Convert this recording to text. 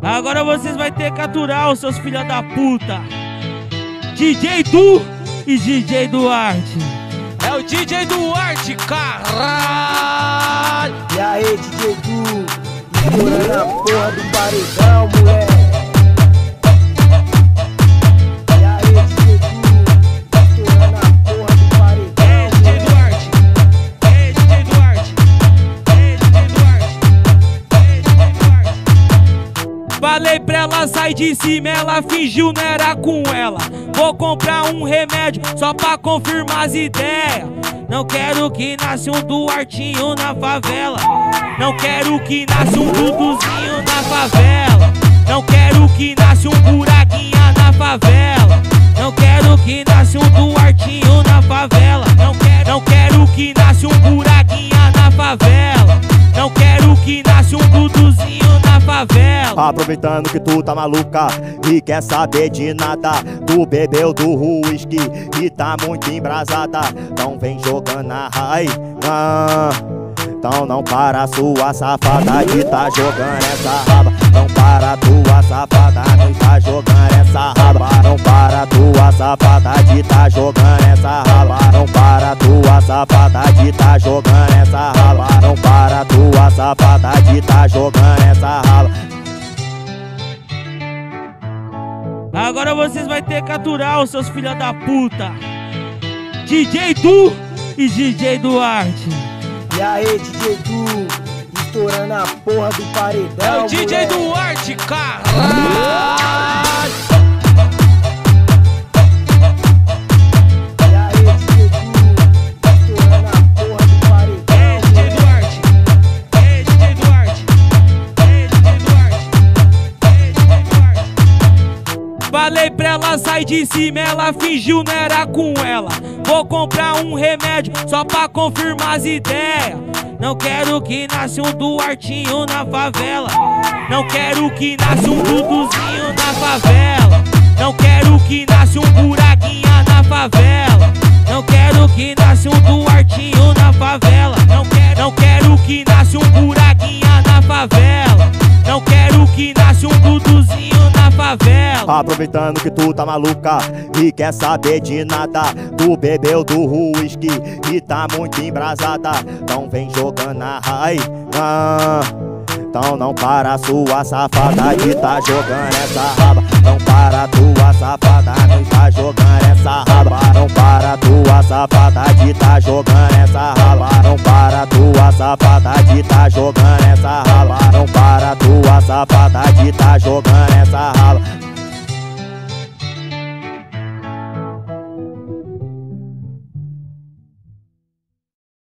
Agora vocês vão ter que aturar os seus filha da puta. DJ Du e DJ Duarte. É o DJ Duarte, caralho! E aí, DJ Du, estourando a porra do paredão, moleque. E aí, DJ Du, estourando a porra do paredão. Ei, DJ Duarte! Ei, DJ Duarte! Ei, DJ Duarte! Ei, DJ Duarte! Falei pra ela sair de cima, ela fingiu não era com ela. Vou comprar um remédio só pra confirmar as ideias. Não quero que nasça um Duartinho na favela. Não quero que nasça um Duduzinho na favela. Não quero que nasça um Buraquinha na favela. Não quero que nasça um Duartinho na favela. Não quero que nasça um Buraquinha na favela. Não quero que nasça um Duduzinho na favela. Aproveitando que tu tá maluca e quer saber de nada, tu bebeu do uísque e tá muito embrasada. Então vem jogando a raiva. Então não para sua safada de tá jogando essa raba. Não para tua safada, não tá jogando essa raba. Não para tua safada de tá jogando essa raba. Não para tua safada de tá jogando essa raba. Não para tua safada de tá jogando essa raba. Agora vocês vão ter que aturar os seus filha da puta. DJ Du e DJ Duarte. E aí, DJ Du, estourando a porra do paredão. É o DJ moleque. Duarte, caralho! E aí, DJ Du, estourando a porra do paredão. Ei, DJ Duarte! Ei, DJ Duarte! Ei, DJ Duarte! Ei, DJ Duarte! Falei pra ela sair de cima, ela fingiu não era com ela. Vou comprar um remédio só pra confirmar as ideias. Não quero que nasça um Duartinho na favela. Não quero que nasça um Duduzinho na favela. Não quero que nasça um Buraquinha na favela. Não quero que nasça um Duartinho na favela. Não quero que nasça um Buraquinha na favela. Não quero que nasça um Duduzinho na favela. Aproveitando que tu tá maluca e quer saber de nada, tu bebeu do uísque e tá muito embrasada. Então vem jogando a raiva. Então não para sua safada de tá jogando essa raba. Não para tua safada, não tá jogando essa raba. Não para tua safada de tá jogando essa raba. Não para tua safada de tá jogando essa raba. Não para tua safada de tá jogando essa raba.